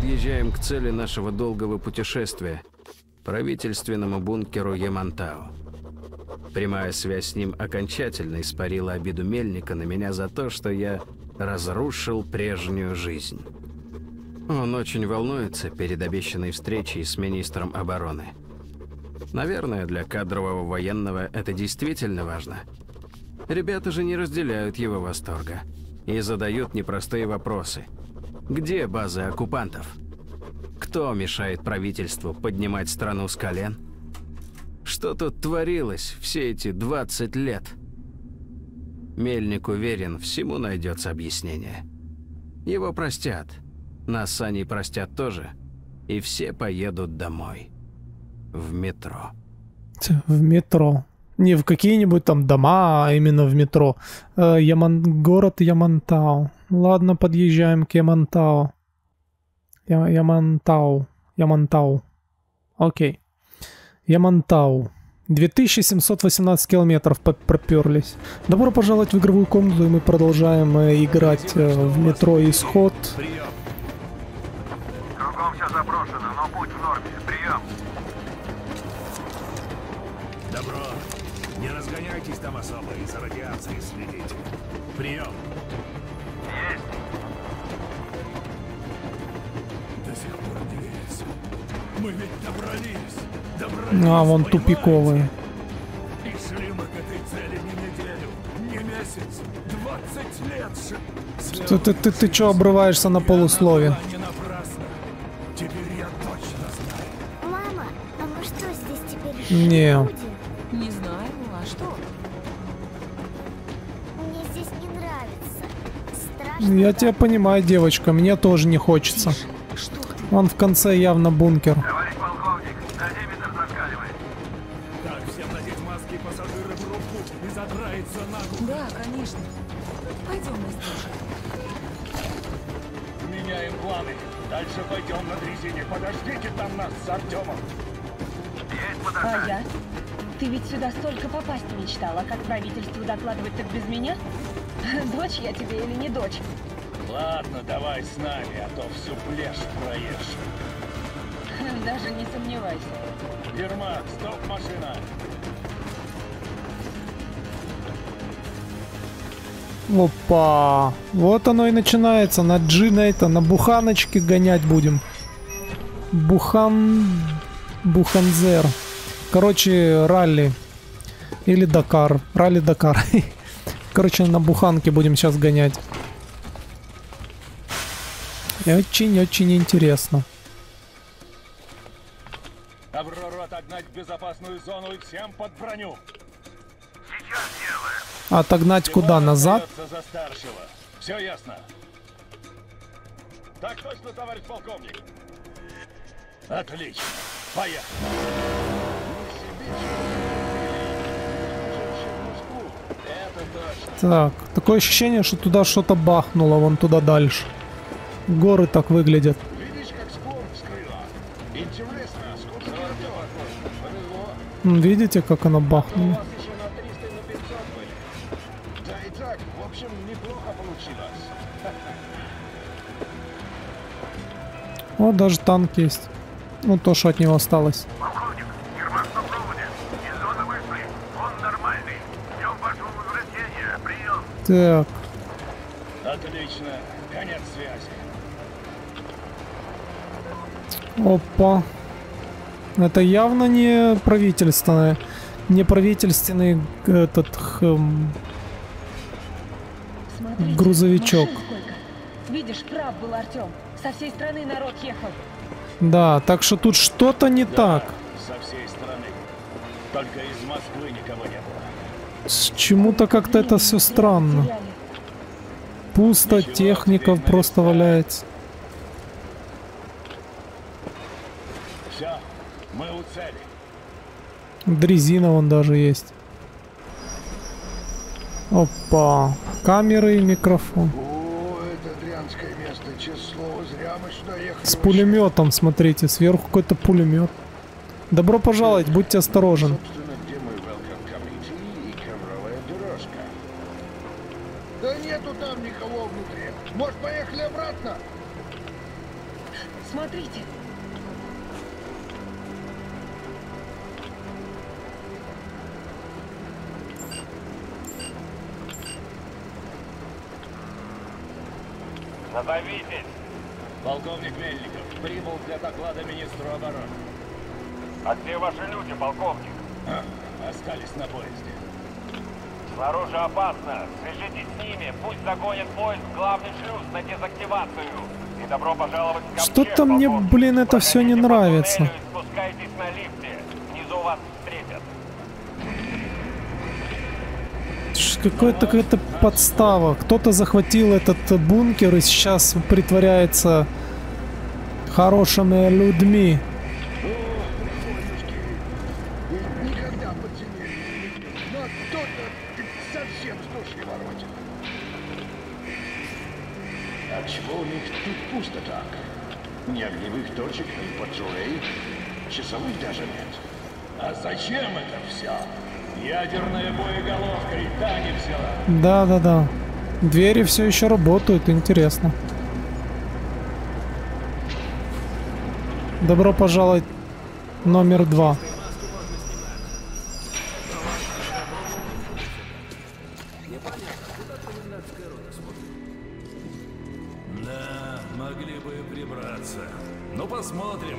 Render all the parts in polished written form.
подъезжаем к цели нашего долгого путешествия – правительственному бункеру Ямантау. Прямая связь с ним окончательно испарила обиду Мельника на меня за то, что я разрушил прежнюю жизнь. Он очень волнуется перед обещанной встречей с министром обороны. Наверное, для кадрового военного это действительно важно. Ребята же не разделяют его восторга и задают непростые вопросы. Где базы оккупантов? Кто мешает правительству поднимать страну с колен? Что тут творилось все эти 20 лет? Мельник уверен, всему найдется объяснение. Его простят. Нас с Аней простят тоже. И все поедут домой. В метро. В метро. Не в какие-нибудь там дома, а именно в метро. Город Ямантау. Ладно, подъезжаем к Ямантау. Ямантау. Окей. Ямантау. 2718 километров проперлись. Добро пожаловать в игровую комнату, и мы продолжаем играть в метро Исход. Кругом все заброшено, но путь в норме. Прием. Добро. Не разгоняйтесь там особо и за радиацией следите. Прием. Есть. До сих пор не верится. Мы ведь добрались. А, вон тупиковые. И шли мы к этой цели не неделю, не месяц, 20 лет. Ты чё обрываешься на полуслове? Не напрасно. Теперь я точно знаю. Мама, а мы что, здесь теперь Не. люди? Не знаю, а что? Мне здесь не нравится. Страшно. Я тебя понимаю, девочка, мне тоже не хочется. Что ты? Вон в конце явно бункер. Товарищ полковник, дозиметр зашкаливает. Так, всем надеть маски, пассажиры в рубку и задраиться нахуй. Да, конечно. Пойдем, Настюша. Меняем планы. Дальше пойдем на дрезине. Подождите там нас с Артемом. Есть А подождать. я? Ты ведь сюда столько попасть мечтала, как правительству докладывать так без меня? Дочь я тебе или не дочь? Ладно, давай с нами, а то всю плешь проешь. Даже не сомневайся. Ермак, стоп, машина. Опа. Вот оно и начинается. На это, на буханочке гонять будем. Буханзер. Короче, ралли. Или Дакар. Ралли-Дакар. Короче, на буханке будем сейчас гонять. Очень-очень интересно. Аврору отогнать в безопасную зону и всем под броню. Сейчас делаем. Отогнать куда? Назад? За старшего. Все ясно. Так точно, товарищ полковник. Отлично. Поехали. Это точно. Так, такое ощущение, что туда что-то бахнуло, вон туда дальше. Горы так выглядят. Видишь, как скорость скрыла? Интересно, сколько это повезло. Видите, как оно У бахнуло? вас еще на 300 и на 500 были. Да и так, в общем, неплохо получилось. Вот даже танк есть. Ну, то, что от него осталось. Полковник, Ермак на проводе. Из зоны вышли. Он нормальный. Ждем вашего возвращения. Прием. Так, Отлично. Конец связи. опа. Это явно не правительственный этот Смотрите, грузовичок. машин сколько. Видишь, прав был Артем. Со всей страны народ ехал. Да, так что тут что-то не так. Со всей страны. Только из Москвы никого не было. Чему-то как-то это все странно. Теряли. Пусто, техников просто валяется. Все, мы у цели. Дрезина вон даже есть. Опа. Камеры и микрофон. О, это дрянское место, честное слово, зря мы сюда ехали. С пулеметом, смотрите, сверху какой-то пулемет. Добро пожаловать, будьте осторожны. Собственно, где мой welcome committee и ковровая дорожка? Да нету там никого внутри. Может, поехали обратно? Смотрите. Назовитесь. Полковник Мельников прибыл для доклада министру обороны. А где ваши люди, полковник? Остались на поезде. Снаружи опасно. Свяжитесь с ними. Пусть загонят поезд в главный шлюз на дезактивацию. И добро пожаловать в Ковчег, Что-то мне, полковник. блин, это все не Проходите по нравится. туннелю и спускайтесь на лифте. Внизу вас встретят. Какая-то подстава. Кто-то захватил этот бункер и сейчас притворяется хорошими людьми. Никогда подземелье не видел. Но кто-то совсем с души воротит. А чего у них тут пусто так? Ни огневых точек, ни патрулей, часовых даже нет. А зачем это все? Ядерная боеголовка и та не взяла. Да-да-да. Двери все еще работают, интересно. Добро пожаловать номер 2. Да, могли бы и прибраться. Ну посмотрим.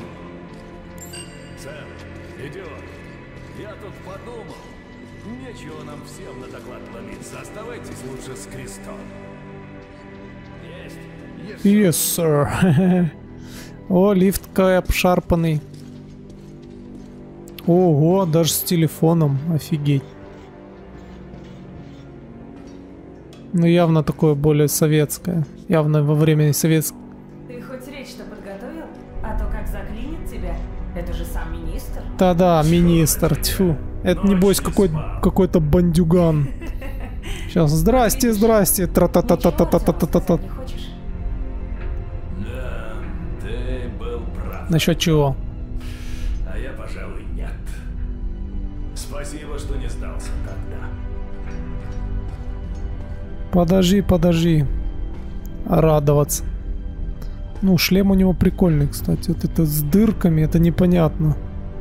Сэм, идиот. Я тут подумал. Нечего нам всем на доклад ломиться. Оставайтесь лучше с крестом. Есть. Yes, sir. О, лифт какой обшарпанный. Ого, даже с телефоном. Офигеть. Ну, явно такое более советское. Явно во время советского. Ты хоть речь-то подготовил? А то как заклинит тебя. Это же сам министр. Да-да, министр. Тьфу. Это небось какой-то бандюган. Сейчас, здрасте, здрасте. Тра-та-та-та-та-та-та-та-та. Не хочешь? Да, ты был прав. Насчет чего? А я, пожалуй, нет. Спасибо, что не сдался тогда. Подожди. Радоваться. Ну, шлем у него прикольный, кстати. Вот это с дырками, это непонятно.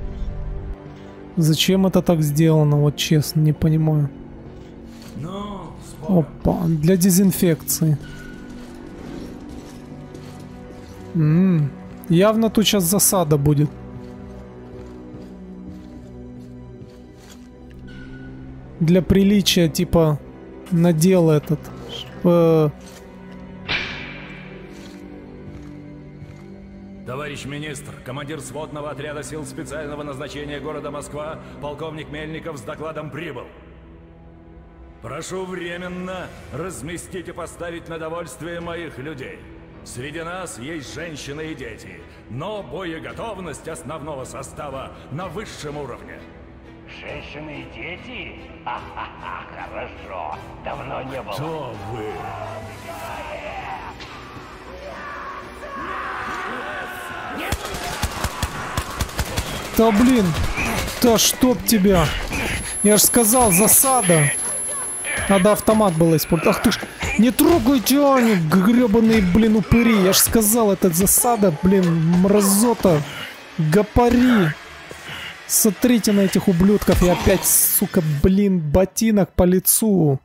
Зачем это так сделано, вот честно, не понимаю. Ну, с Богом. Опа, для дезинфекции. Явно тут сейчас засада будет. Для приличия, типа, надел этот. Товарищ министр, командир сводного отряда сил специального назначения города Москва, полковник Мельников с докладом прибыл. Прошу временно разместить и поставить на довольствие моих людей. Среди нас есть женщины и дети, но боеготовность основного состава на высшем уровне. Женщины и дети? Ха-ха-ха, хорошо. Давно не было. Кто вы? Да блин, да чтоб тебя. Я ж сказал, засада. Надо автомат было использовать. Ах ты ж, не трогайте они, гребаные, блин, упыри. Я ж сказал, это засада, блин, мразота. Гопари. Смотрите на этих ублюдков. И опять, сука, блин, ботинок по лицу.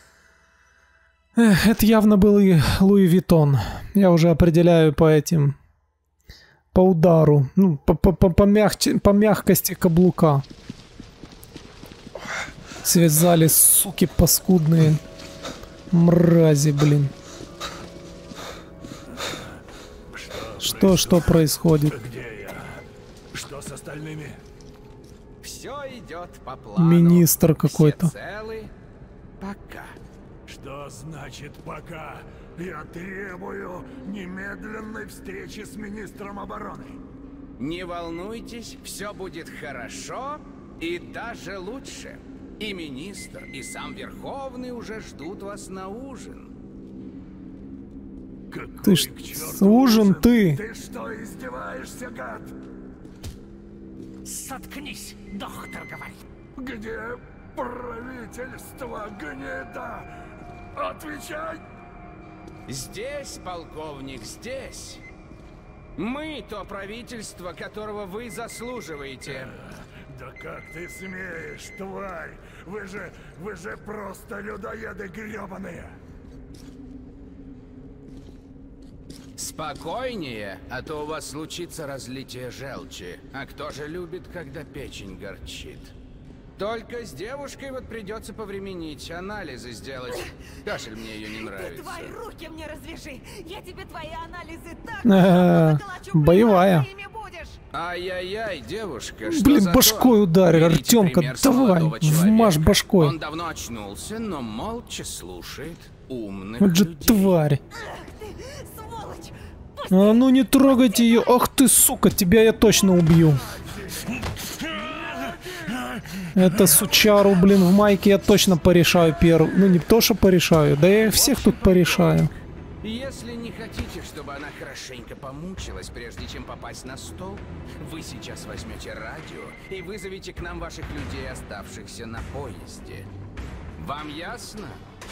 Эх, это явно был и Луи Виттон. Я уже определяю по этим... По удару. Ну, по мягкости каблука. Связали, суки паскудные. Мрази, блин. Что происходит? Где я? Что с остальными? Все идет по плану. Министр какой-то. Все целы. Пока. Что значит пока? Я требую немедленной встречи с министром обороны. Не волнуйтесь, все будет хорошо и даже лучше. И министр, и сам Верховный уже ждут вас на ужин. Какой Ты ж к черту ужин ты. Ты что, издеваешься, гад? Соткнись, доктор говорит. Где правительство, гнида? Отвечай! Здесь, полковник, здесь. Мы то правительство, которого вы заслуживаете. Да как ты смеешь, тварь? Вы же просто людоеды гребаные. Спокойнее, а то у вас случится разлитие желчи. А кто же любит, когда печень горчит? Только с девушкой вот придется повременить, анализы сделать. Кашель мне ее не нравится. Ты твои руки мне развяжи! Я тебе твои анализы так боевая. Ай-яй-яй, девушка, что Блин, за башкой тон? ударил, Берите Артемка, пример с давай, молодого человека. вмажь башкой. Он давно очнулся, но молча слушает умных Вот же людей. тварь. А ну не трогайте ее. Ах ты, сука, тебя я точно убью. Это сучару, блин, в майке я точно порешаю первый. Ну не то, что порешаю, да я их всех тут порешаю. Если не хотите, чтобы она хорошенько помучилась, прежде чем попасть на стол, вы сейчас возьмете радио и вызовете к нам ваших людей, оставшихся на поезде. Вам ясно?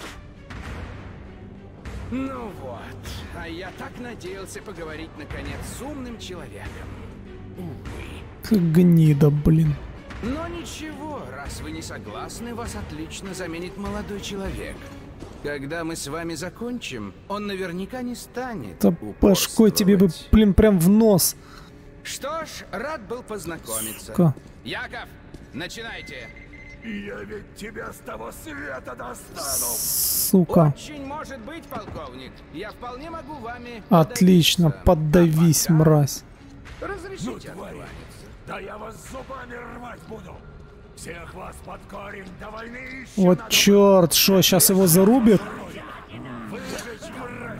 Ну вот, а я так надеялся поговорить наконец с умным человеком. Увы. Гнида, блин. Но ничего, раз вы не согласны, вас отлично заменит молодой человек. Когда мы с вами закончим, он наверняка не станет Да башкой тебе бы, блин, прям в нос. Что ж, рад был познакомиться. Сука. Яков, начинайте. Я ведь тебя с того света достану. Сука. Очень может быть, полковник. Я вполне могу вами Отлично, поддавись, мразь. Разрешите откланяться. Да я вас зубами рвать буду. Всех вас под корень до войны еще. Вот черт, что, сейчас его зарубят? Выжечь мразь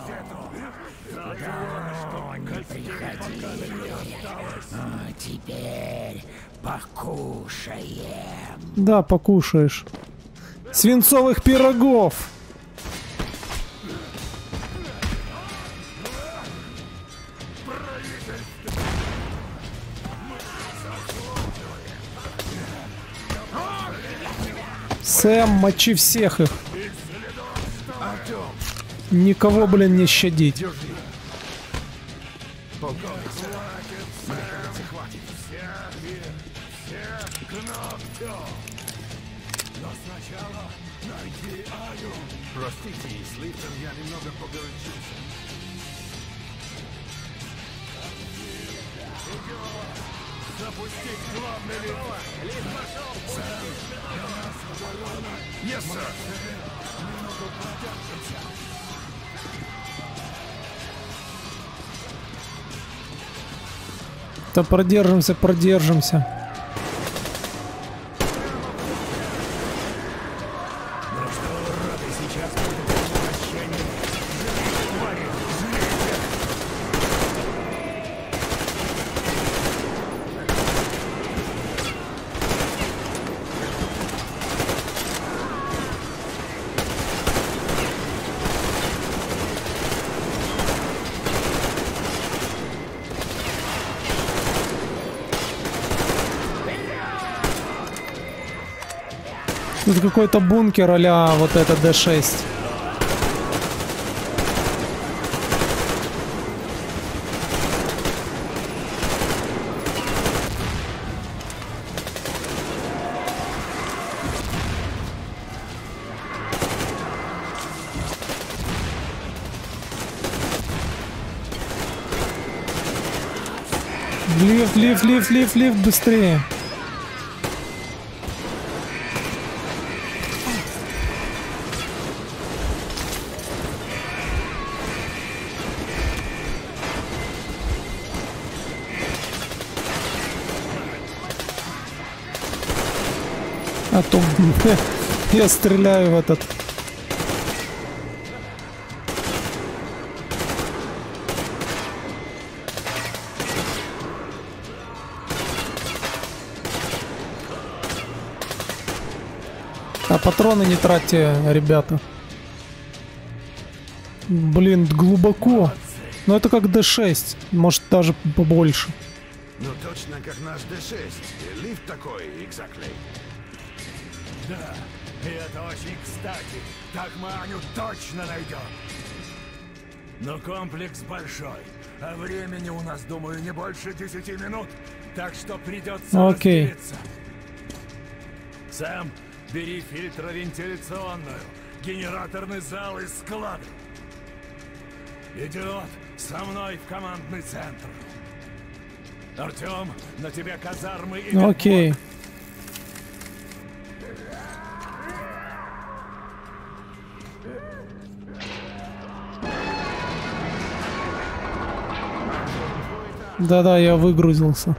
А теперь покушаем. Да, покушаешь. Свинцовых пирогов. Сэм, мочи всех их. Никого, блин, не щадить. Простите, с лифтом я немного погорячился. Запустить главный лифт. Лифт пошел. Yes, sir. Немного продержимся. Да продержимся, продержимся. Тут какой-то бункер а-ля вот это D6. Лифт, лифт, лифт, лифт, лифт, быстрее. А то я стреляю в этот. А патроны не тратьте, ребята. Блин, глубоко. Но это как D6. Может даже побольше. Ну точно как наш D6. Лифт такой, exactly. Да, и это очень кстати. Так мы Аню точно найдем. Но комплекс большой. А времени у нас, думаю, не больше 10 минут. Так что придется Окей. разделиться. Сэм, бери фильтровентиляционную, генераторный зал из склада. Идиот, со мной в командный центр. Артем, на тебя казармы и... Окей. Да-да, я выгрузился.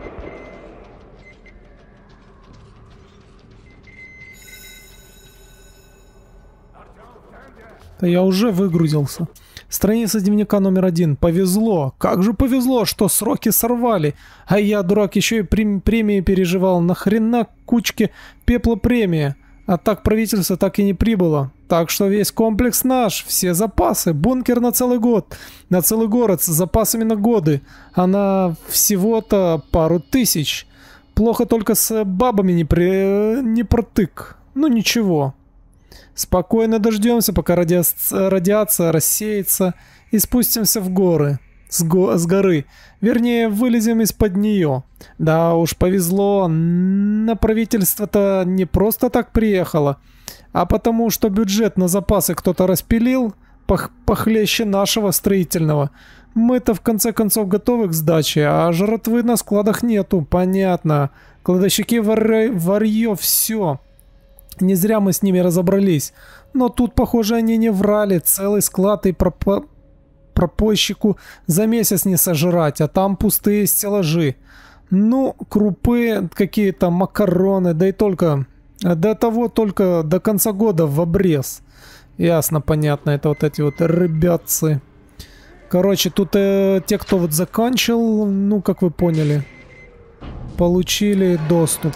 Да я уже выгрузился. Страница дневника номер 1. Повезло. Как же повезло, что сроки сорвали. А я, дурак, еще и премии переживал. Нахрена кучки пепла премия? А так правительство так и не прибыло. Так что весь комплекс наш. Все запасы. Бункер на целый год. На целый город с запасами на годы. А на всего-то пару тысяч. Плохо только с бабами не протык. Ну ничего. Спокойно дождемся, пока радиация рассеется, и спустимся в горы. С горы. Вернее, вылезем из-под нее. Да уж, повезло. На правительство-то не просто так приехало, а потому что бюджет на запасы кто-то распилил похлеще нашего строительного. Мы-то в конце концов готовы к сдаче, а жратвы на складах нету. Понятно. Кладовщики варьё все. Не зря мы с ними разобрались. Но тут, похоже, они не врали. Целый склад и пропойщику за месяц не сожрать, а там пустые стеллажи. Ну, крупы, какие-то макароны, да и только... До того только до конца года в обрез. Ясно, понятно, это вот эти вот ребятцы. Короче, тут те, кто вот закончил, ну, как вы поняли, получили доступ.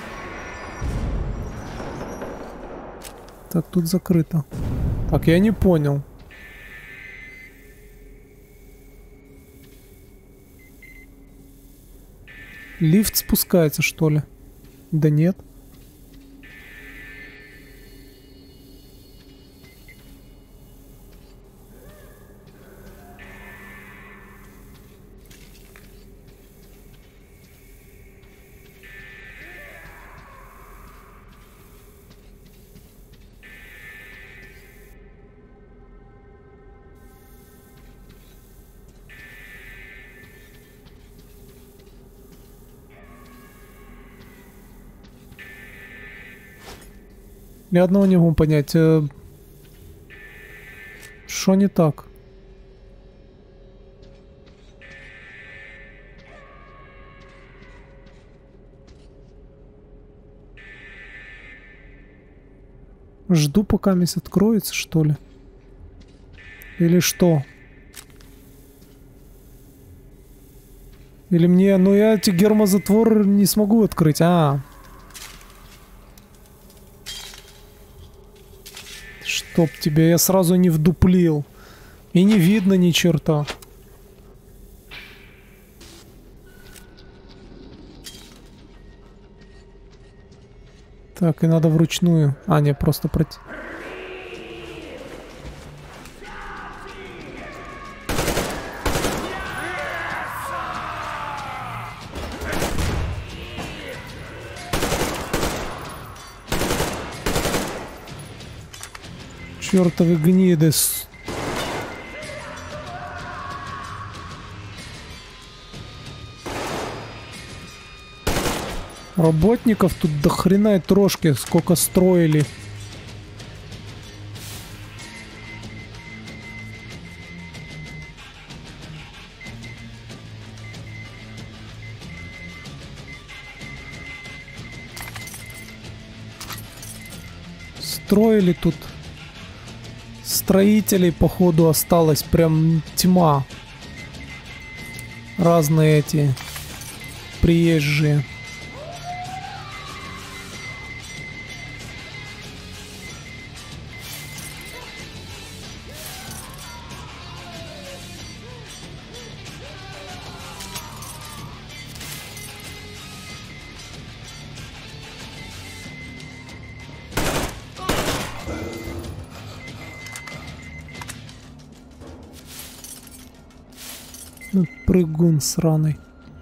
Так, тут закрыто. Так, я не понял. Лифт спускается, что ли? Да нет. Ни одного не могу понять. Что не так? Жду, пока мисс откроется, что ли? Или что? Или мне... Ну я эти гермозатвор не смогу открыть. Чтоб тебе, я сразу не вдуплил. И не видно ни черта. Так, и надо вручную. А, не, просто пройти. Чёртовы гниды. Работников тут до хрена и трошки, сколько строили. Строили тут. Строителей, походу, осталось прям тьма. Разные эти приезжие. Прыгун сраный.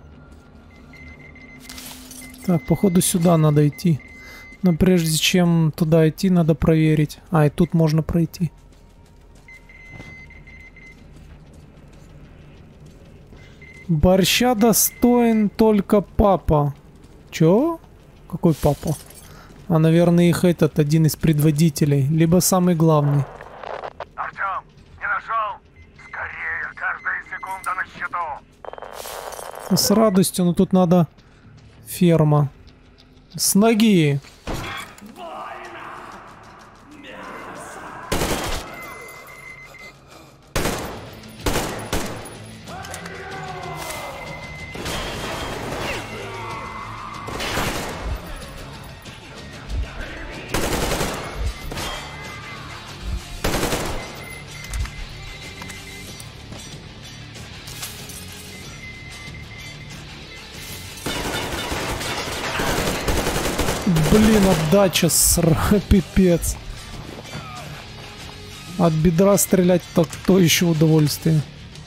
Так, походу сюда надо идти. Но прежде чем туда идти, надо проверить. А, и тут можно пройти. Борща достоин только папа. Чё? Какой папа? А, наверное, их этот один из предводителей. Либо самый главный. Артём, не нашел? Скорее, каждая секунда на счету. С радостью, но тут надо ферма. С ноги. Блин, отдача, пипец. От бедра стрелять так то еще удовольствие.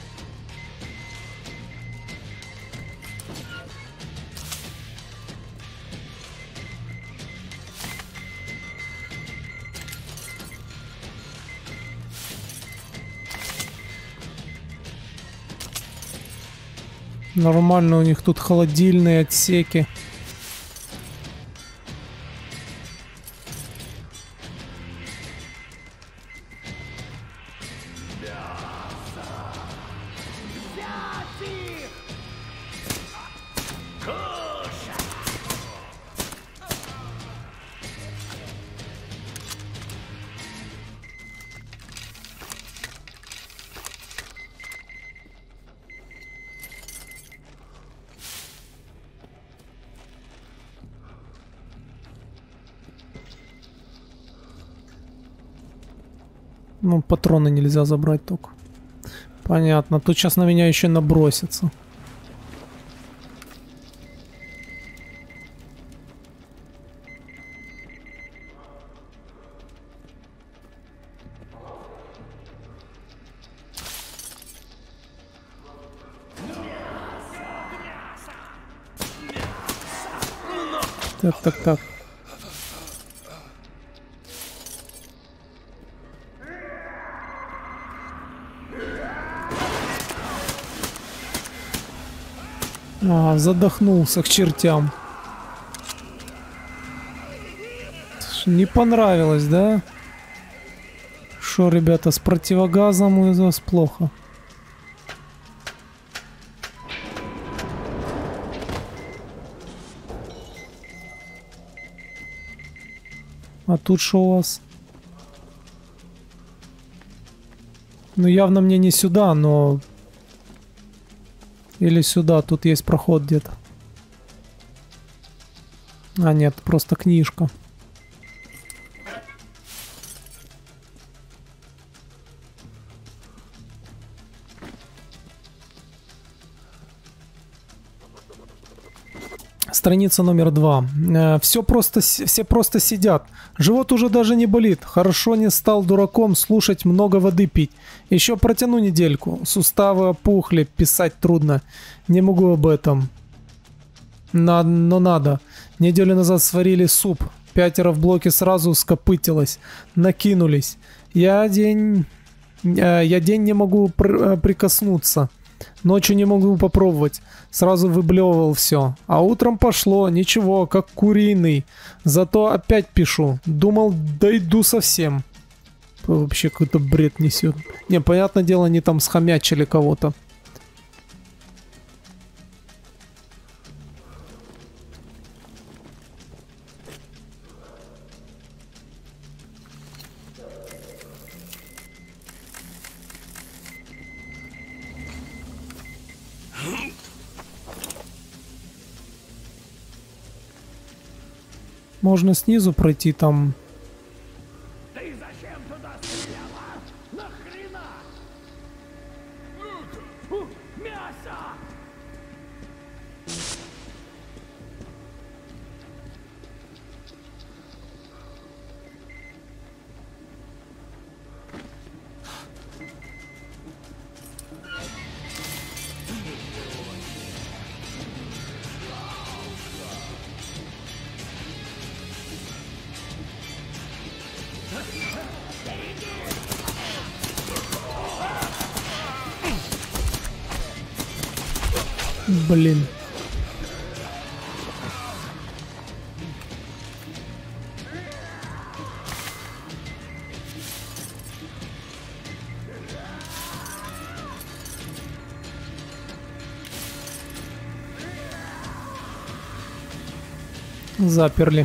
Нормально, у них тут холодильные отсеки. Ну, патроны нельзя забрать только. Понятно. Тут сейчас на меня еще набросится. Так. А, задохнулся к чертям. Не понравилось, да? Шо, ребята, с противогазом у вас плохо. А тут что у вас? Ну, явно мне не сюда, но... Или сюда, тут есть проход где-то. А, нет, просто книжка. Страница номер 2. Все просто сидят. Живот уже даже не болит. Хорошо не стал дураком слушать, много воды пить. Еще протяну недельку. Суставы опухли, писать трудно. Не могу об этом. Но надо. Неделю назад сварили суп. 5 в блоке сразу скопытилось. Накинулись. Я день не могу прикоснуться. Ночью не могу попробовать. Сразу выблевывал все. А утром пошло. Ничего, как куриный. Зато опять пишу. Думал, дойду совсем. Вообще какой-то бред несет. Не, понятное дело, они там схомячили кого-то. Можно снизу пройти там. Ты зачем туда стреляла? Нахрена? Мясо! Блин. Заперли.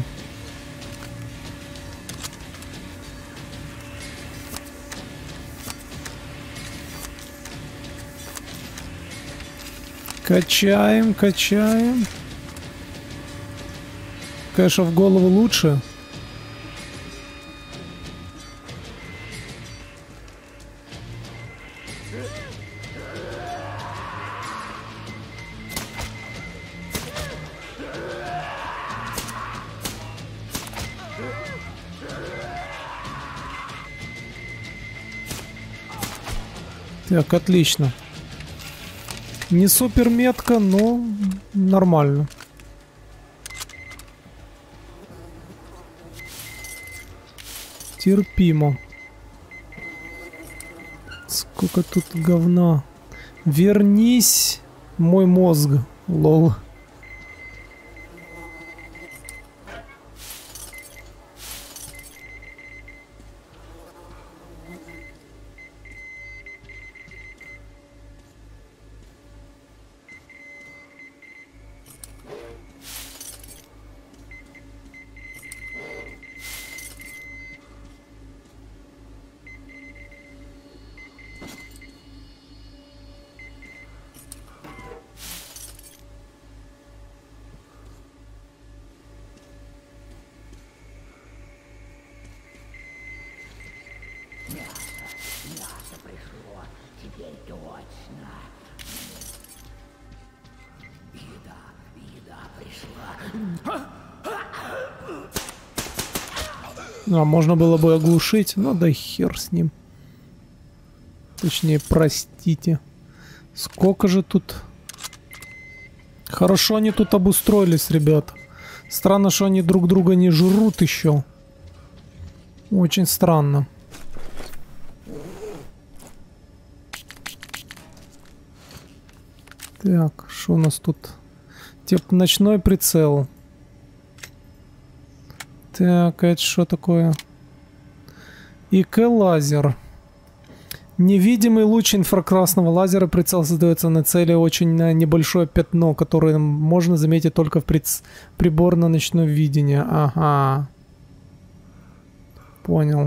Качаем, качаем. Конечно, в голову лучше. Так, отлично. Не супер метко, но нормально. Терпимо. Сколько тут говна. Вернись, мой мозг. Лол. Мясо пришло, теперь точно. Еда пришла. А можно было бы оглушить, но да хер с ним. Точнее, простите. Сколько же тут... Хорошо они тут обустроились, ребят. Странно, что они друг друга не жрут еще. Очень странно. Так, что у нас тут? Типа ночной прицел. Так, это что такое? ИК-лазер. Невидимый луч инфракрасного лазера. Прицел создается на цели очень на небольшое пятно, которое можно заметить только в приборно-ночном видении. Ага. Понял.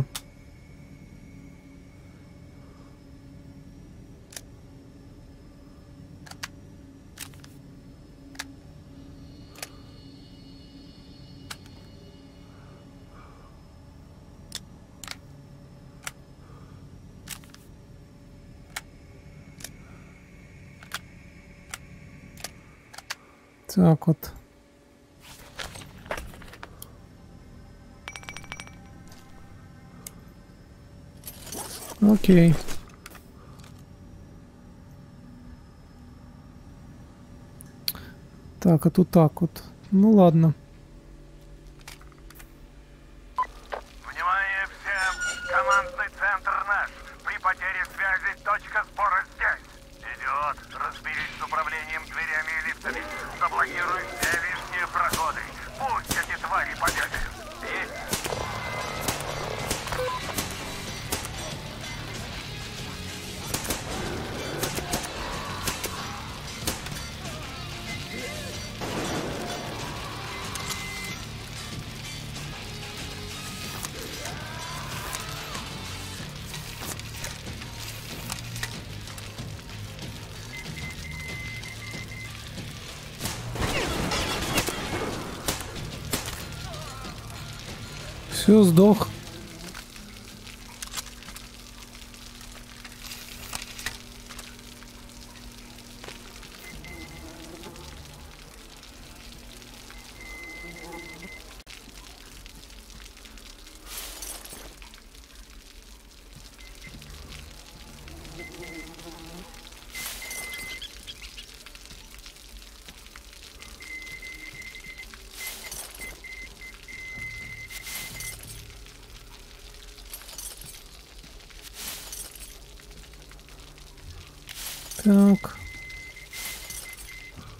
Так вот. Окей. Так, а тут так вот. Ну ладно. Внимание всем! Командный центр наш. При потере связи точка сбора здесь. Идиот, разберись с управлением дверями и лифтами. Заблокируй все лишние проходы. Пусть эти твари побегают. Есть. Все, сдох. Так.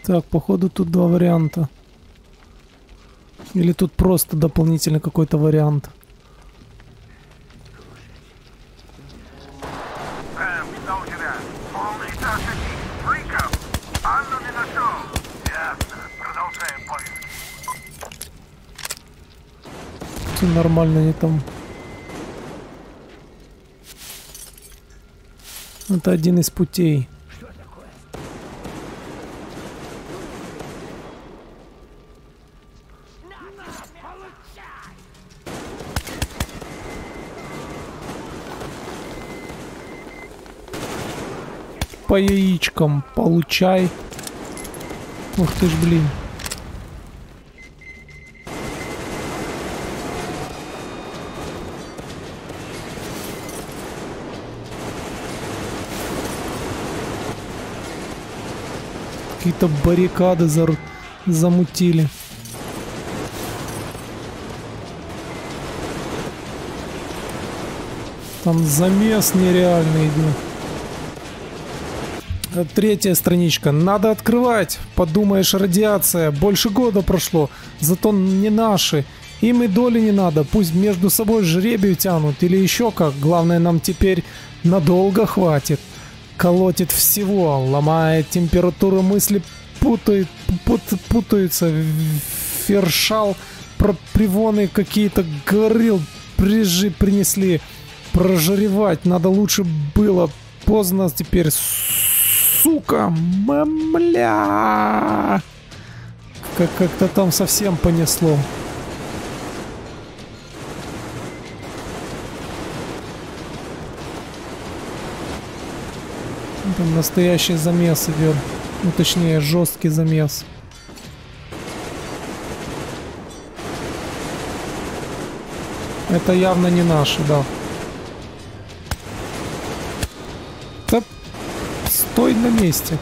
Так, походу тут два варианта. Или тут просто дополнительный какой-то вариант. Что у тебя? Полный этаж этих фриков? Анну не нашел. Ясно. Продолжаем поиски. Все нормально, не там. Это один из путей. По яичкам получай. Ух ты ж, блин. Какие-то баррикады замутили. Там замес нереальный идет. Третья страничка. Надо открывать. Подумаешь, радиация. Больше года прошло. Зато не наши. Им и доли не надо. Пусть между собой жребию тянут. Или еще как. Главное, нам теперь надолго хватит. Колотит всего. Ломает температуру мысли. Путаются. Фершал. Про привоны какие-то говорил. Принесли. Прожаревать. Надо лучше было. Поздно теперь. Сука, мамля. Как-то там совсем понесло. Там настоящий замес идет. Ну, точнее, жесткий замес. Это явно не наши, да. Стой на месте.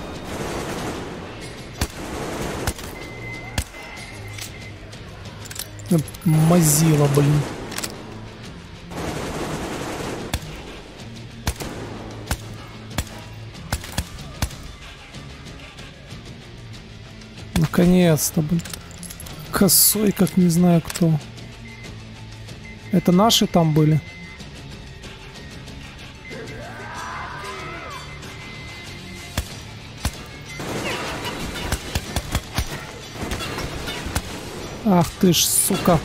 Мазила, блин. Наконец-то, блин. Косой, как не знаю кто. Это наши там были? Ах ты ж, сука.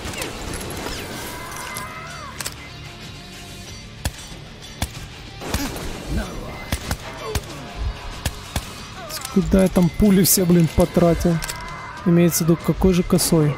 Куда я там пули все, блин, потратил? Имеется в виду, какой же косой.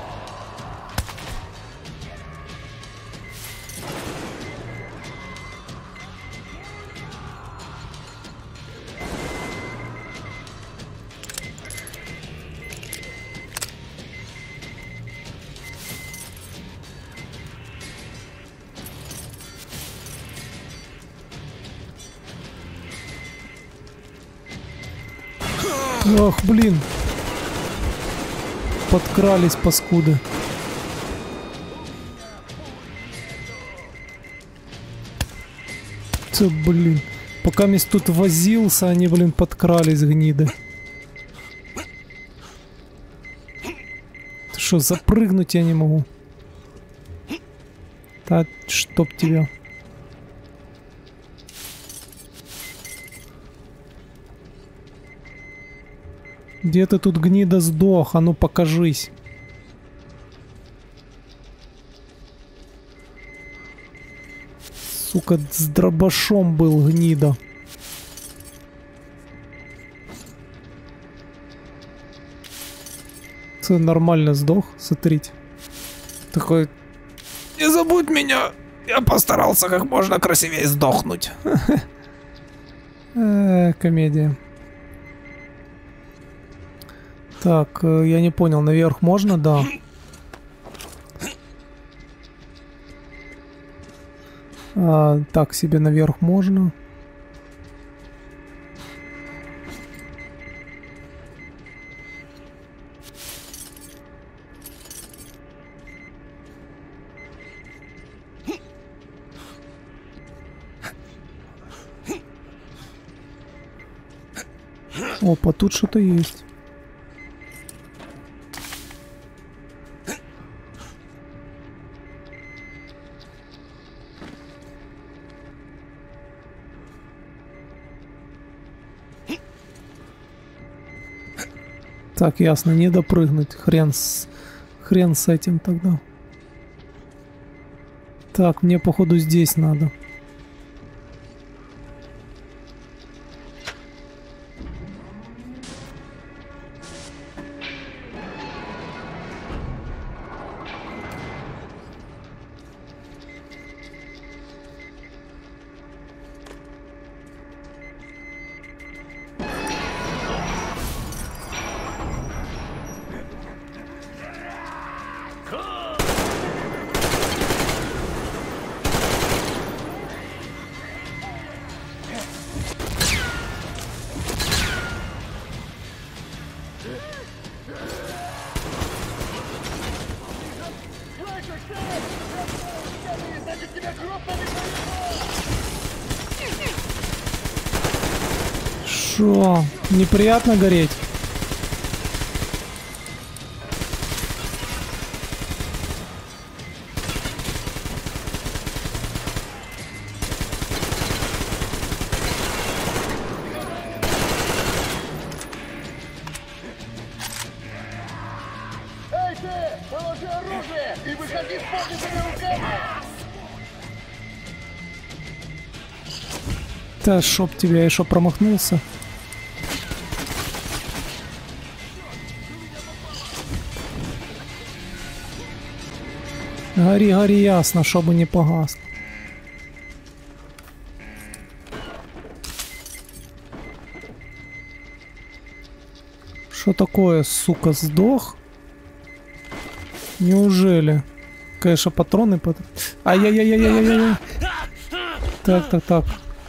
Ох, блин. Подкрались паскуды. Це, блин. Пока мисс тут возился, они, блин, подкрались, гниды. Ты что, запрыгнуть я не могу? Да, чтоб тебя. Где ты тут, гнида, сдох? А ну покажись. Сука, с дробашом был, гнида. Ты нормально сдох, смотрите. Такой... Не забудь меня! Я постарался как можно красивее сдохнуть. Комедия. Так, я не понял, наверх можно? Да. Так себе наверх можно. Опа, тут что-то есть. Так, ясно, не допрыгнуть. Хрен с этим тогда. Так, мне походу здесь надо. Шо? Неприятно гореть? Эй ты! Положи оружие и выходи с поднятыми руками! Да шоп тебя, я шо промахнулся? Гори, гори ясно, чтобы не погас. Что такое, сука, сдох? Неужели? Конечно, патроны под... Ай-яй-яй-яй-яй-яй. Так.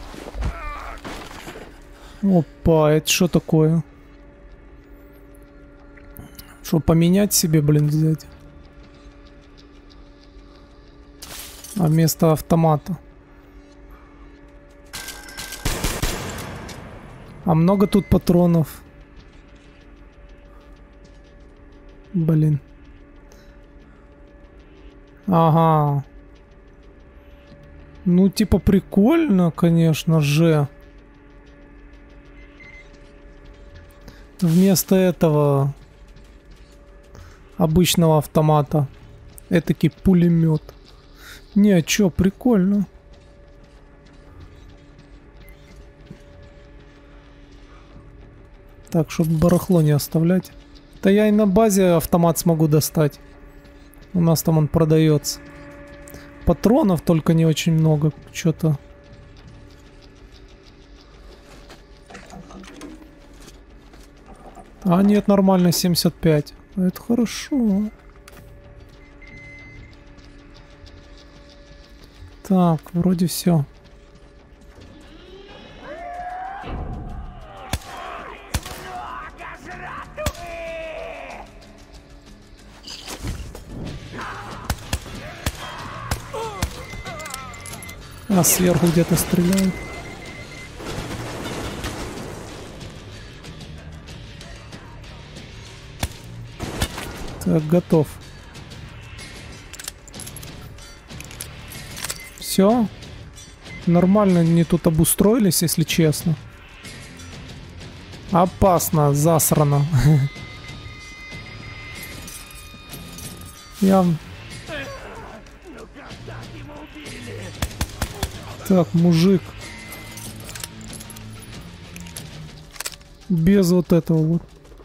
Опа, это что такое? Что, поменять себе, блин, взять? А вместо автомата. А много тут патронов. Блин. Ага. Ну, типа, прикольно, конечно же. Вместо этого обычного автомата этакий пулемет. Не, чё, прикольно. Так, чтобы барахло не оставлять. Да я и на базе автомат смогу достать. У нас там он продается. Патронов только не очень много. Что-то. А нет, нормально, 75. Это хорошо. Так, вроде все. А сверху где-то стреляют. Так, готов. Все. Нормально они тут обустроились, если честно. Опасно, засрано. Я... Так, мужик. Без вот этого вот.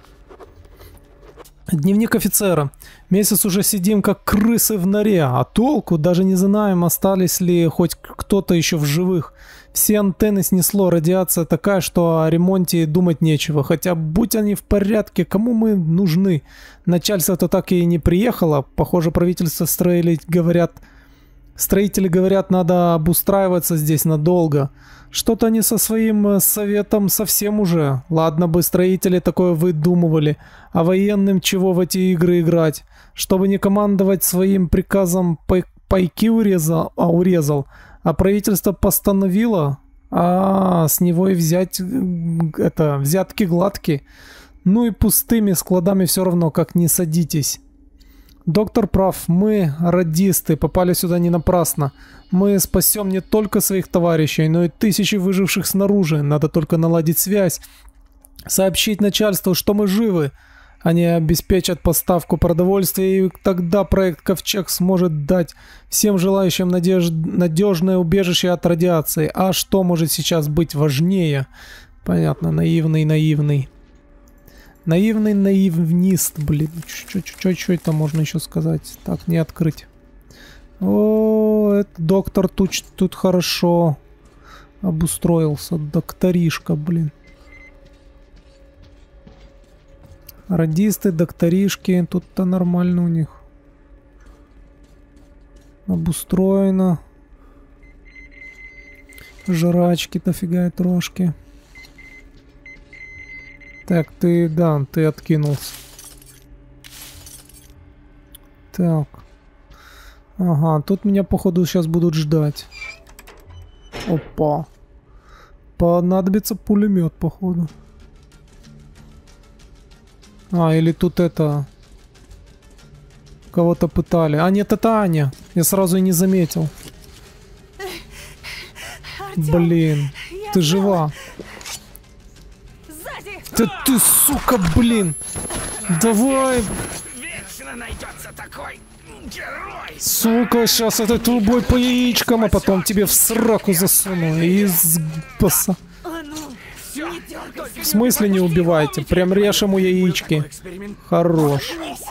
Дневник офицера. Месяц уже сидим как крысы в норе, а толку даже не знаем, остались ли хоть кто-то еще в живых. Все антенны снесло, радиация такая, что о ремонте думать нечего. Хотя, будь они в порядке, кому мы нужны? Начальство-то так и не приехало. Похоже, правительство строители говорят, надо обустраиваться здесь надолго. Что-то они со своим советом совсем уже. Ладно бы строители такое выдумывали, а военным чего в эти игры играть? Чтобы не командовать своим приказом пайки урезал, а правительство постановило, с него и взять взятки гладкие. Ну и пустыми складами все равно как не садитесь. Доктор прав, мы, радисты, попали сюда не напрасно. Мы спасем не только своих товарищей, но и тысячи выживших снаружи. Надо только наладить связь, сообщить начальству, что мы живы. Они обеспечат поставку продовольствия, и тогда проект Ковчег сможет дать всем желающим надежное убежище от радиации. А что может сейчас быть важнее? Понятно, наивный. Наивный наивнист, блин. Что это можно еще сказать? Так, не открыть. О, это доктор тут хорошо обустроился. Докторишка, блин. Радисты, докторишки. Тут-то нормально у них. Обустроено. Жрачки дофига и трошки. Так, ты откинулся. Так. Ага, тут меня, походу, сейчас будут ждать. Опа. Понадобится пулемет, походу. А, или тут это... Кого-то пытали. А, нет, это Аня. Я сразу и не заметил. Блин, ты жива. Да ты, сука, блин. Давай. Вечно найдется такой герой. Сука, сейчас этой трубой по яичкам, а потом тебе в сраку засуну. Из баса. В смысле не убивайте? Прям режь ему яички. Хорош.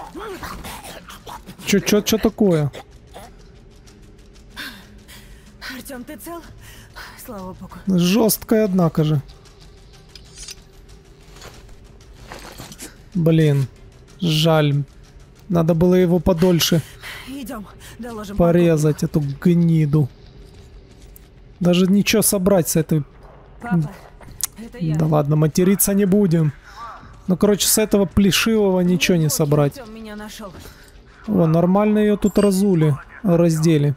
Чё такое? Артём, ты цел? Слава богу. Жесткая, однако же. Блин, жаль. Надо было его подольше порезать, эту гниду. Даже ничего собрать с этой... Папа, это я. Да ладно, материться не будем. Ну, короче, с этого плешивого ничего не собрать. Артём меня нашел. О, нормально ее тут раздели.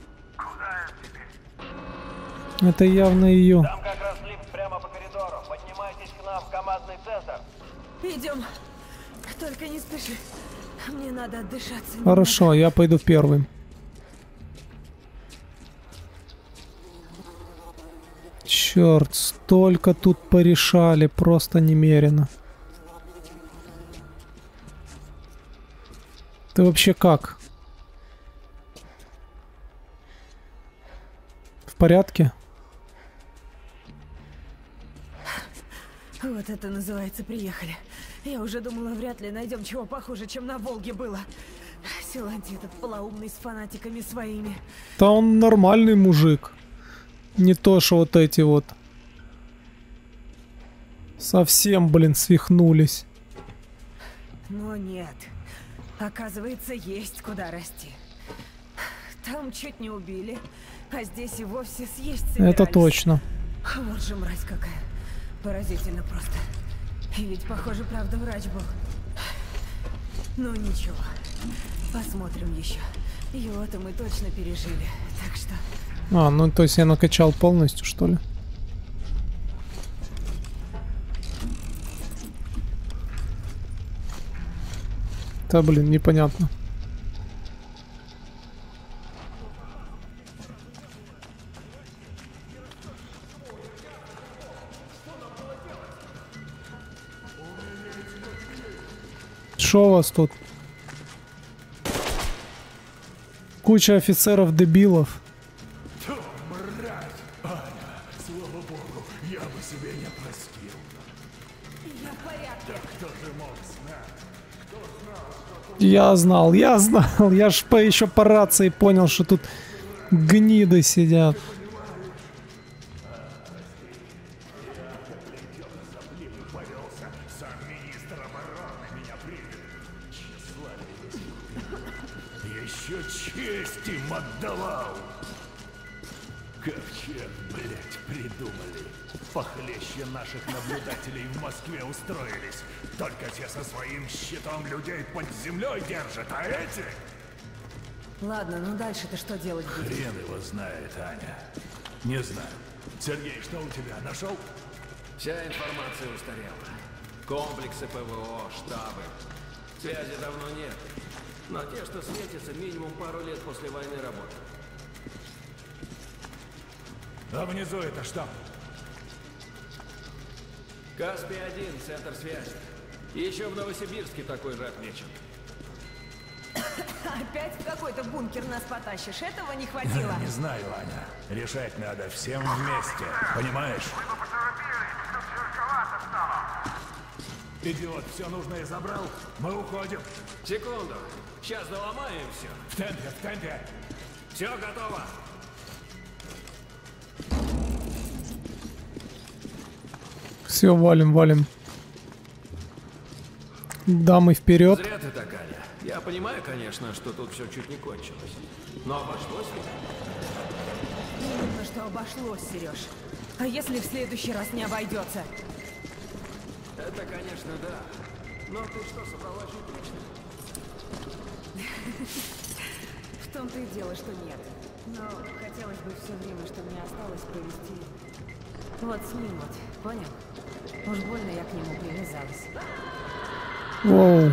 Это явно ее. Там как раз лифт прямо по коридору. Поднимайтесь к нам в командный центр. Идем. Только не спеши. Мне надо отдышаться. Хорошо, я пойду первым. Черт, столько тут порешали, просто немерено. Ты вообще как? В порядке? Вот это называется приехали. Я уже думала, вряд ли найдем чего похуже, чем на Волге было. Силантий этот полоумный с фанатиками своими. Да он нормальный мужик. Не то, что вот эти вот. Совсем, блин, свихнулись. Но нет. Оказывается, есть куда расти. Там чуть не убили, а здесь и вовсе съесть собирались. Это точно. Вот же мразь какая. Поразительно просто. И ведь, похоже, правда, врач был. Ну ничего. Посмотрим еще. Его-то мы точно пережили. Так что... А, ну то есть я накачал полностью, что ли? Да, блин, непонятно. Что у вас тут? Куча офицеров-дебилов. Слава богу, я бы себе не простил. Я в порядке. Да кто же мог знать? Кто знал, что... Я знал. Я ж еще по рации понял, что тут гниды сидят. Еще честь им отдавал. Ковчег, блять, придумали. Похлеще наших наблюдателей в Москве устроились. Только те со своим щитом людей под землей держат, а эти... Ладно, ну дальше-то что делать будем? Хрен его знает, Аня. Не знаю. Сергей, что у тебя? Нашел? Вся информация устарела. Комплексы ПВО, штабы. Связи давно нет. Но те, что светятся, минимум пару лет после войны работают. А внизу это что? Каспий-1, центр связи. Еще в Новосибирске такой же отмечен. Опять в какой-то бункер нас потащишь? Этого не хватило. Не знаю, Аня. Решать надо всем вместе. Понимаешь? Идиот, все нужное забрал. Мы уходим. Секунду. Сейчас доломаем все. В темпе, в темпе. Все готово. Все, валим, валим. Дамы вперед. Зря ты так, Аня. Я понимаю, конечно, что тут все чуть не кончилось. Но обошлось ведь? Именно что обошлось, Сереж. А если в следующий раз не обойдется? Это, конечно, да. Но ты что, собралась жить вечно? В том-то и дело, что нет. Но хотелось бы все время, что мне осталось, провести вот с ним вот, понял? Уж больно я к нему привязалась. Воу.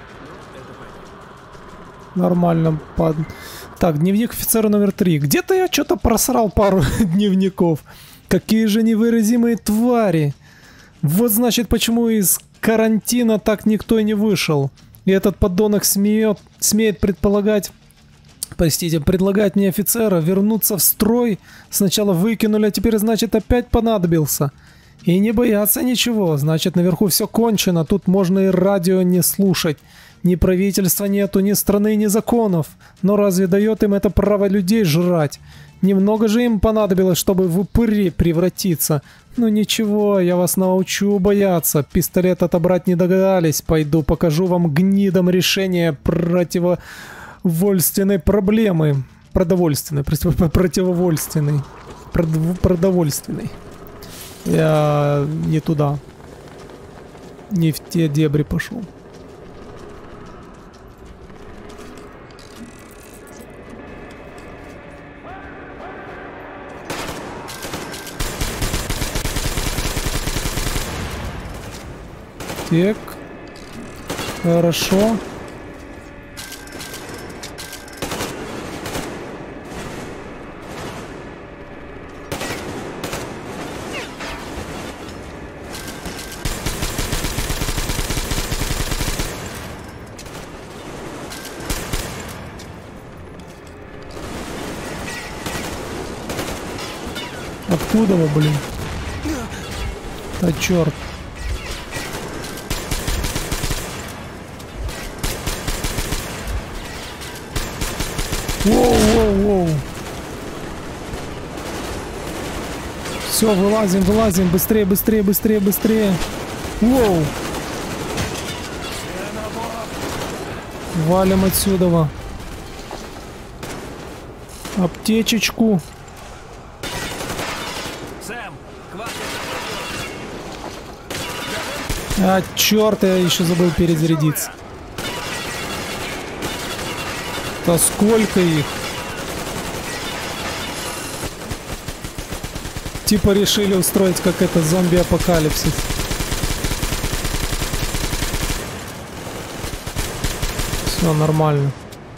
Нормально. Так, дневник офицера номер 3. Где-то я что-то просрал пару дневников. Какие же невыразимые твари. Вот значит, почему из карантина так никто и не вышел. И этот подонок смеет предлагать мне офицера вернуться в строй. Сначала выкинули, а теперь, значит, опять понадобился. И не бояться ничего. Значит, наверху все кончено. Тут можно и радио не слушать. Ни правительства нету, ни страны, ни законов. Но разве дает им это право людей жрать? Немного же им понадобилось, чтобы в упыри превратиться. Ну ничего, я вас научу бояться. Пистолет отобрать не догадались. Пойду покажу вам гнидам решение противовольственной проблемы. Продовольственной. Продовольственной. Я не туда. Не в те дебри пошел. Так. Хорошо. Откуда вы, блин? Да черт. Воу-воу-воу. Все, вылазим, вылазим. Быстрее, быстрее, быстрее, быстрее. Воу. Валим отсюда. Аптечечку. А, черт, я еще забыл перезарядиться. Да сколько их? Типа решили устроить как это зомби-апокалипсис. Все нормально.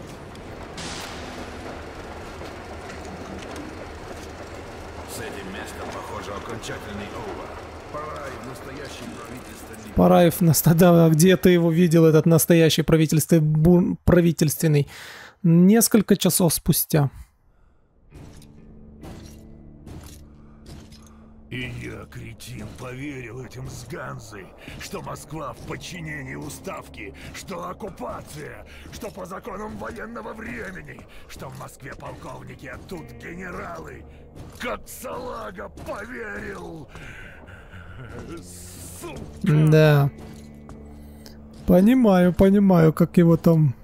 С этим местом, похоже, окончательный овер. Пора и в настоящий правительственный... Параев, да, где ты его видел, этот настоящий правительственный? Несколько часов спустя. И я, кретин, поверил этим с Ганзой, что Москва в подчинении уставки, что оккупация, что по законам военного времени, что в Москве полковники, а тут генералы. Как салага поверил! Сука! Да. Понимаю, как его там...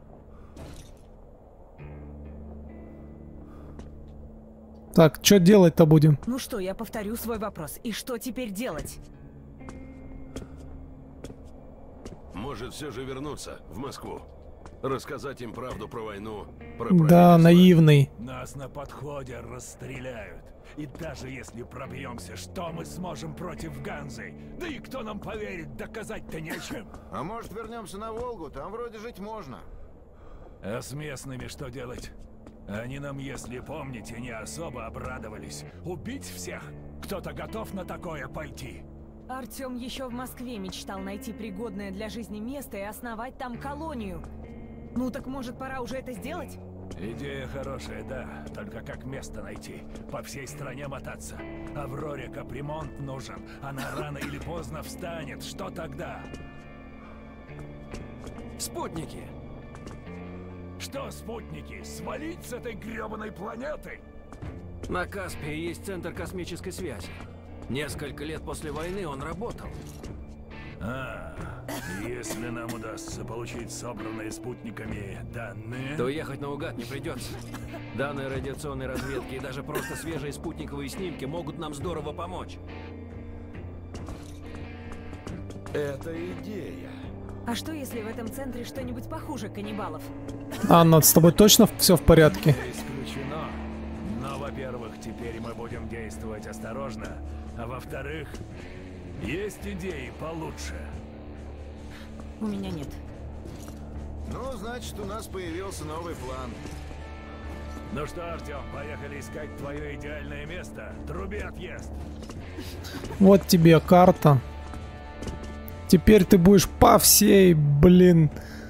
Так, что делать-то будем? Ну что, я повторю свой вопрос. И что теперь делать? Может, все же вернуться в Москву? Рассказать им правду про войну, про да, наивный. Нас на подходе расстреляют. И даже если пробьемся, что мы сможем против Ганзы? Да и кто нам поверит, доказать-то нечем. А может, вернемся на Волгу? Там вроде жить можно. А с местными что делать? Они нам, если помните, не особо обрадовались. Убить всех? Кто-то готов на такое пойти? Артём еще в Москве мечтал найти пригодное для жизни место и основать там колонию. Ну так может пора уже это сделать? Идея хорошая, да. Только как место найти? По всей стране мотаться. Авроре капремонт нужен. Она рано или поздно встанет. Что тогда? Спутники. Что спутники? Свалить с этой гребаной планеты? На Каспии есть центр космической связи. Несколько лет после войны он работал. Если нам удастся получить собранные спутниками данные... То ехать наугад не придется. Данные радиационной разведки и даже просто свежие спутниковые снимки могут нам здорово помочь. Это идея. А что если в этом центре что-нибудь похуже каннибалов? Анна, с тобой точно все в порядке? Исключено. Но, во-первых, теперь мы будем действовать осторожно. А во-вторых, есть идеи получше. У меня нет. Ну, значит, у нас появился новый план. Ну что, Артём, поехали искать твое идеальное место. Труби отъезд. Вот тебе карта. Теперь ты будешь по всей, блин,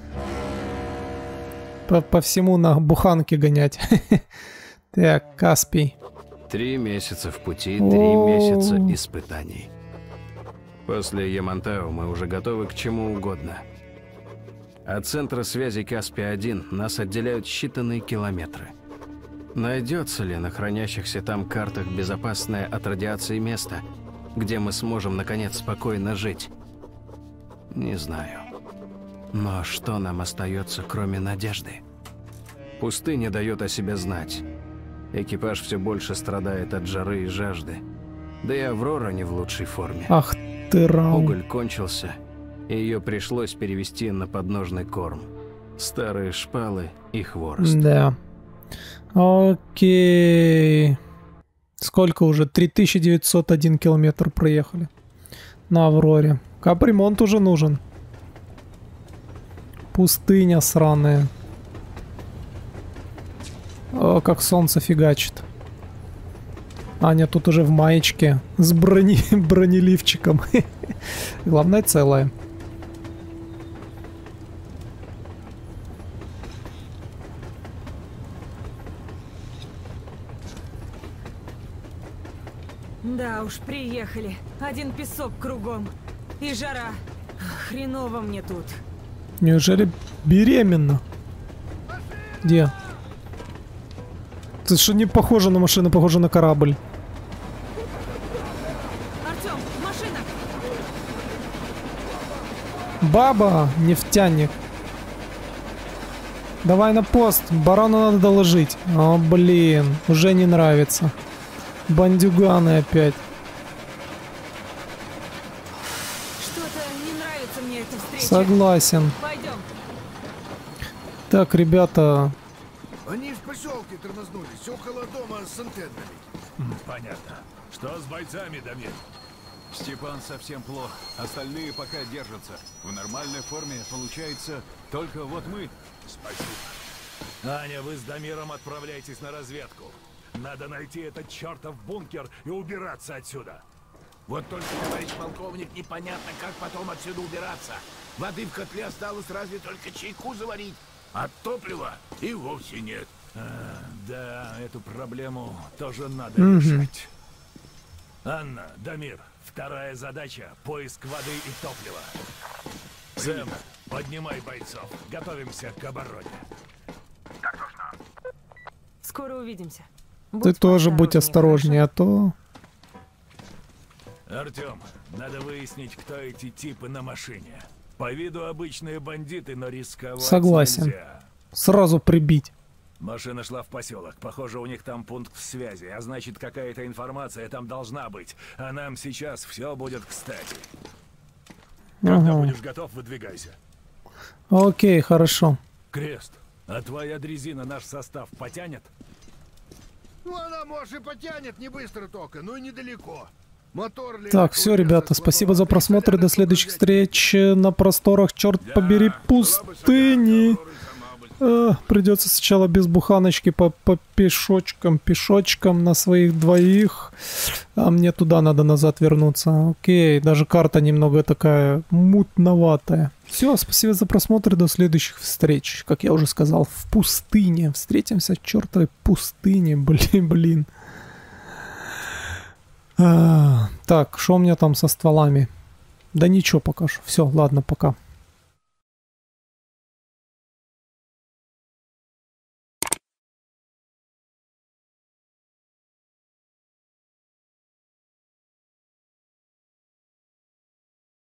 по всему на буханке гонять. Так, Каспий. 3 месяца в пути, 3 месяца испытаний. После Ямантау мы уже готовы к чему угодно. От центра связи Каспий-1 нас отделяют считанные километры. Найдется ли на хранящихся там картах безопасное от радиации место, где мы сможем, наконец, спокойно жить? Не знаю. Но что нам остается, кроме надежды? Пустыня дает о себе знать. Экипаж все больше страдает от жары и жажды. Да и Аврора не в лучшей форме. Ах ты рау. Уголь кончился, и ее пришлось перевести на подножный корм. Старые шпалы и хворост. Да. Окей. Сколько уже? 3901 километр проехали на Авроре. Капремонт уже нужен. Пустыня сраная. О, как солнце фигачит. Аня тут уже в маечке с бронеливчиком. Главное целое. Да уж, приехали. Один песок кругом. И жара. Хреново мне тут. Неужели беременна? Где? Это что не похоже на машину, похоже на корабль. Артём, машина! Баба, нефтяник. Давай на пост, барану надо доложить. О, блин, уже не нравится. Бандюганы опять. Что-то не нравится мне эта встреча. Согласен. Пойдем. Так, ребята. Они в поселке тормознулись, около дома с антеннами. Понятно. Что с бойцами, Дамир? Степан совсем плох. Остальные пока держатся. В нормальной форме получается только вот мы. Спасибо. Аня, вы с Дамиром отправляйтесь на разведку. Надо найти этот чертов бункер и убираться отсюда. Вот только, товарищ полковник, непонятно, как потом отсюда убираться. Воды в котле осталось разве только чайку заварить, а топлива и вовсе нет. Да, эту проблему тоже надо решать. Анна, Дамир, вторая задача — поиск воды и топлива. Сэм, поднимай бойцов. Готовимся к обороне. Так точно. Скоро увидимся. Ты тоже будь осторожнее, а то... Артём, надо выяснить, кто эти типы на машине. По виду обычные бандиты, но рисковать Согласен. нельзя. Сразу прибить. Машина шла в поселок. Похоже, у них там пункт связи, а значит, какая-то информация там должна быть. А нам сейчас все будет кстати. Когда будешь готов, выдвигайся. Окей, хорошо. Крест, а твоя дрезина наш состав потянет? Ну, она, может, и потянет, не быстро только, но и недалеко. Мотор Так, все, ребята, спасибо за просмотр и до следующих встреч на просторах, черт побери, пустыни. Придется сначала без буханочки по пешочкам на своих двоих. А мне туда надо назад вернуться. Окей, даже карта немного такая мутноватая. Все, спасибо за просмотр, до следующих встреч. Как я уже сказал, в пустыне. Встретимся в чертовой пустыне. Блин. Так, что у меня там со стволами? Да ничего пока что. Все, ладно, пока.